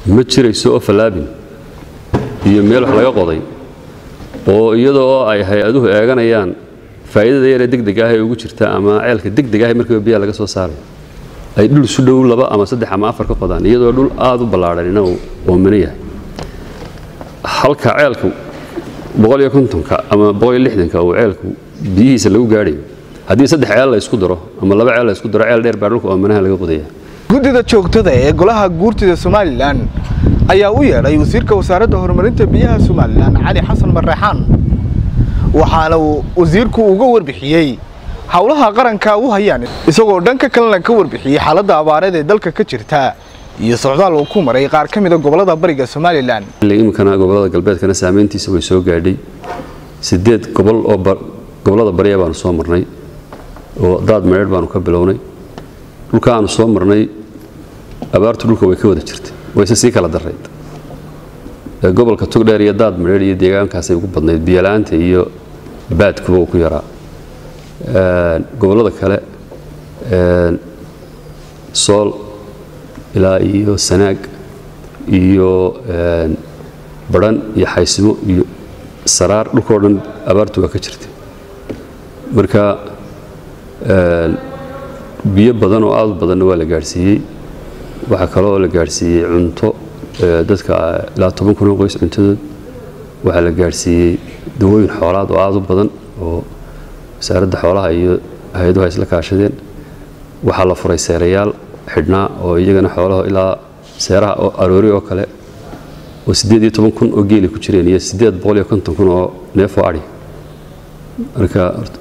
ma jirayso oo falaabin iyo meel wax laga qoday oo iyadoo ay hay-aduhu eeganayaan faa'iidada yar ee degdeg ah ee ugu jirta ama ceelka degdeg ah markii biyaha laga soo saaray ay dhul isu dhow 2 ama 3 ama 4 ka qodaan iyadoo dhul aad u ballaaran oo mana yahay halka ceelku 150 ama 160 oo ceelku biyihiisa lagu gaadhay haddii 3 ceel la isku daro ama 2 ceel la isku daro ceel dheer baa dhulka oo manaha laga qodaya guddida joogtada ee golaha guurtida Soomaaliland ayaa u yeeray wasiirka wasaaradda horumarinta biyaha Soomaaliland Cali Xasan Marreexaan waxaana uu wasiirku uga warbixiyay hawlaha qaranka uu hayaan isagoo dhanka kale ka warbixiyay xaaladda abaareed ee dalka ka jirta iyo socdaal uu ku maray qaar ka mid ah gobolada bariga Soomaaliland imkana gobolada galbeedkana saameyntiisa way soo gaadhay 8 gobol oo gobolada bariga baan soo marnay oo daad meeyd baan ka bilownay dhulka aan soo marnay abaartu dhulka way ka wada jirtay way si kala dareed gobolka Togdheer iyo daad meeyd iyo deegaankaas ay ugu badnayd biyo la'aanta iyo baadkuba ku yaraa gobolada kale sool ilaa iyo sanaag iyo baran iyo xaysimo iyo saraar dhulkoo dhan abaartu waa ka jirtay marka biyo badan oo aad badan waa la gaarsiiyay waxa kale oo la gaarsiiyay cunto dadka ilaa 10 kun oo qoys cuntadood waxa la gaarsiiyay dawooyin xoolaad oo aad u badan oo wasaaradda xoolaha iyo hay'adaha isla kaashadeen waxa la furay seerayaal xidhnaa oo iyagana xoolaha ilaa seeraha oo aroori oo kale oo 18 kun oo geeli ku jireen iyo 850 kun oo neef oo ari marka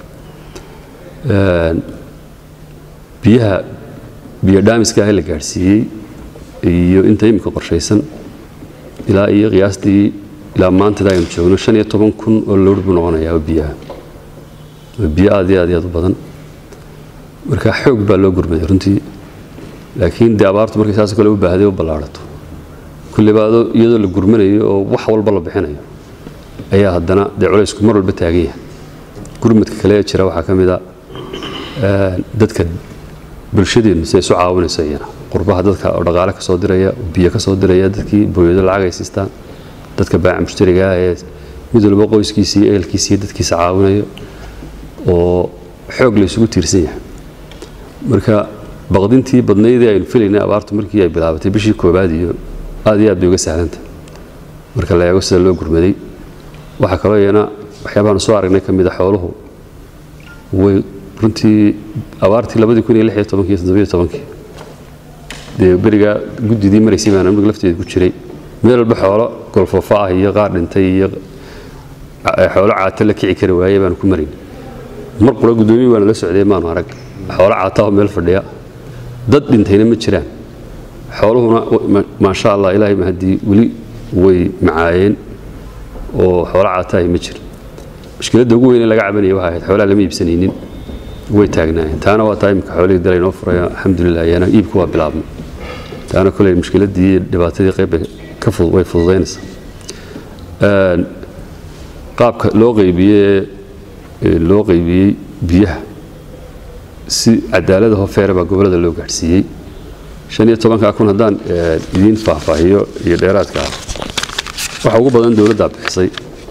biyo dhaamiska ah la gaarsiiyay iyo inta imika qorshaysan ilaa iyo qiyaastii ilaa maanta aynu joogno 15 kun oo loor buu noqonayaa biyaha aad u badan marka xoog baa loo gurmaday runtii laakiin daabaartu markay saas kale u baahday oo ballaarato kulli baado iyadoo la gurmanayo oo wax walba la bixinayo ayaa haddana culaysku mar walba taagan yahay gurmadka kale ee jira waxaa ka mid ah dadka bulshadeenu si ay soo caawinayaan qurbaha dadka oo dhaqaale ka soo diraya biyo ka soo diraya dadkii booyado lacag ay siistaan dadka baac mushtariga ah ee mid walba qoyskiisa iyo ehelkiisa iyo dadkiisa caawinayo oo xoog la isugu tiirsan yahay marka baqdintii badnaydii aynu filaynay abaartu markii ay bilaabatay bishii koobaad iyo aad bay uga sahlanta marka la eego sida loo gurmaday waxa kale oo yana waxyaabaha soo aragnay kamid ah xooluhu way runtii abaartii 2016 iyo 17 beriga guddidii maraysay baan amniga lafteeda ku jiray meel walba xoolo golfoofa ah iyo qaar dhintay iyo xoolo caata la kici kari waayay baan ku marin mar qura gudoomiye waan la socday maan arag xoolo caata oo meel fadhiya dad dhintayna ma jiraan xooluhuna ma sha Allah ilaahay ma hadii wali way macaayeen oo xoolo caata ay ma jir mushkiladda ugu weyn ee laga cabanayo waxa ahayd xoolaha lama iibsanaynin way taagnaayeen taana waa taayimka xoolaha dalay noo furay alxamdulillah yana iibku waa bilaabmay taana kulay mushkiladii dhibaatadii qayb ka fudud way fududeynaysaa qaabka loo qaybiyay biyaha si cadaalad ah feer baa gobolada loo gaarsiiyay 15 kun hadaan idin faahfaahiyo iyo dheeraadka waxa ugu badan dawladda bixisay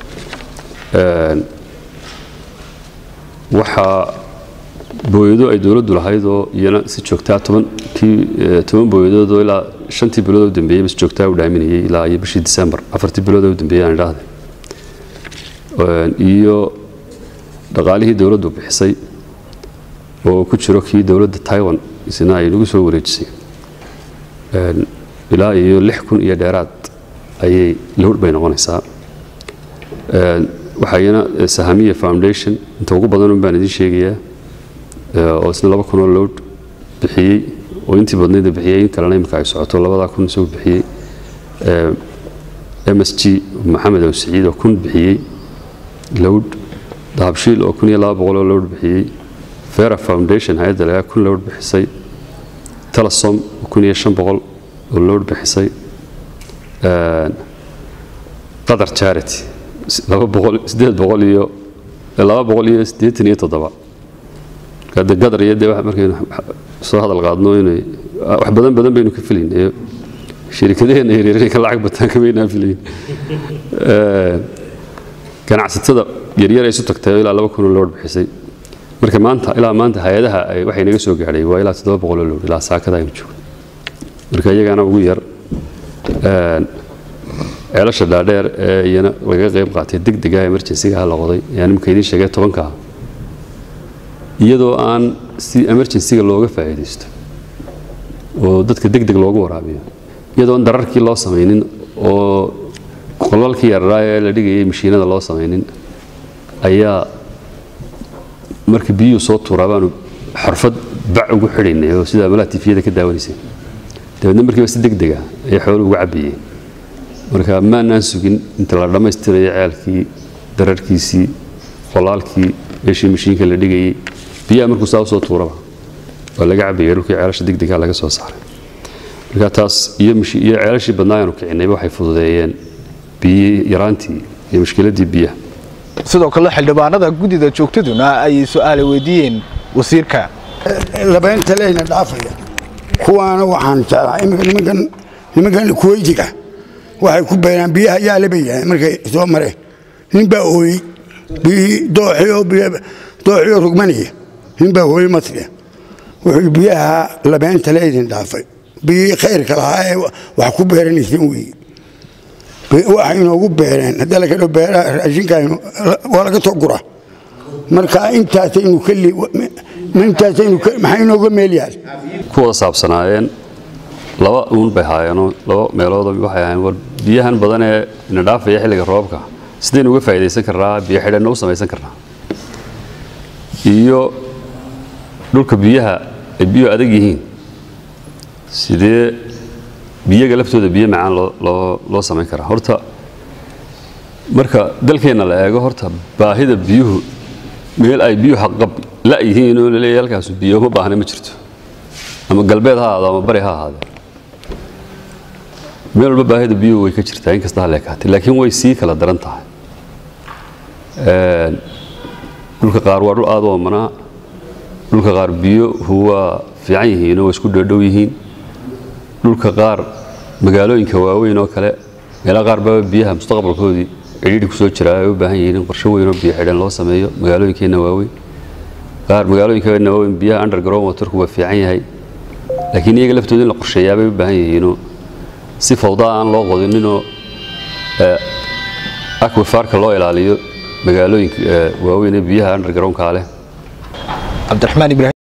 waxa booyado ay dawladdu lahayd oo iyana si joogta 10 booyadood oo ilaa 5 bilood oo dambeeyay bis joogta u dhaaminayay ilaa bishii December 4 bilood oo dambeeyay aan raahday iyo dhaqaalihii dawladdu bixisay oo ku jiro kii dawladda Taiwan isna ay nagu soo wareejisay ilaa iyo 6 kun iyo dheeraad ayay loor bay noqonaysaa waxayna Sahamiya Foundation inta ugu badan baan idin sheegayaa oo isna 2 kun oo loor bixiyay oo intii badneed bixiyay kalena imka ay socoto 2 kun soo bixiyay MSG Maxamed oo Saciid oo kun bixiyay load dahabshiil oo 1200 oo load bixiyay Fera Foundation hay'adda la kun load bixisay Talasom 1500 oo load bixisay Qatar Charity 200 iyo 287 kada Qatar iyo wax markay soo hadal qaadno inay wax badan baynu ka filinay shirkadaheena yaryar ka lacag bataan ka weynaa filayn ganacsatada yaryar ay isu tagtay ilaa 2,000 loor bixisay marka maanta ilaa maanta hay'adaha waxay naga soo gaadhay waa ilaa 700 loor ilaa saakada aynu joogno marka iyagana ugu yar ceelasha dhaadheer iyana laga qayb qaatay degdega emergency-ga la qoday yani markay idin sheegay 10ka iyadoo aan si emergency-ga looga faa'iideysto oo dadka degdeg loogu waraabiyo iyadoo aan dararkii loo sameeynin oo qolalkii yaraa ee la dhigayay mashiinada loo sameeynin ayaa markii biyo soo tuurabaan xirfad bac ugu xidhinay oo sida malaha tifiyada ka daawaysay dadna markii si degdeg ah ay xoolo ugu cabiyeen marka ma aan sugin inta la dhameystiray ceelkii dararkiisii qolalkii meeshii mashiinka la dhigayay biyo markuu soo tuuraba oo laga cabiyay dhulkii ceelasha degdega laga soo saaray marka taas iyo ceelashii badnaayeen kicinay waxay fududeeyeen biyo yaraantii iyo mushkiladii biyaha sidoo kale xildhibaanada gudida joogtaduna ay su'aal weydiiyeen wasiirka labaynta leeyna dhaafaya kuwaana waxaan jeclaa nimankan Kuweytiga waxay ku beeraan biyaha yaa labeeyay markay soo mareen ninba ooy dooxiyo rugmaniya ninba ooy masriya wuxuu biyaha labaynta leeyna dhaafay biyo khayrka lahaa wax ku beeranaysan weey waxay inoogu beereen hadda la kala beeraa raashinkaaynu waa laga soo guraa marka intaasaynu maxay inooga meel yaal kuwada saabsanaayeen laba bay haayeen laba meelood waxay ahaayeen war biyahan badan ee ina dhaafaya xilliga roobka sideen uga faa'iideysan karnaa biyo xidhan u samaysan karnaa iyo dhulka biyaha ay biyo adag yihiin sidee biyaga laftooda biyo macaan loo sameyn karaa horta marka dalkeena la eego horta baahida biyuhu meel ay biyuhu xaqab la yihiin oo leeyahay halkaas biyo ma baahna ma jirto ama galbeed ha ahaado ama bari ha ahaado meel walba baahida biyuhu way ka jirtaa in kasta ha leekaatay laakiin way sii kala daran tahay dhulka qaar waa dhul aad u oomana dhulka qaar biyo huwa fiican yihiin oo isku dhow yihiin dhulka qaar magaalooyinka waaweyn oo kale meelaha qaar baa biyaha mustaqbalkoodii cidhiidhi ku soo jira ay u baahan yihiin qorshe weyn oo biyo xidhan loo sameeyo magaalooyinkeena waaweyn qaar magaalooyinkeena waaweyn biyaha underground waterku waa fiican yahay laakiin iyaga laftooda in la qorsheeyaa bay u baahan yihiin si fawda aan loo qodinin oo aquiferka loo ilaaliyo magaalooyinka waaweyn ee biyaha underground ka leh Cabdiraxmaan Ibrahim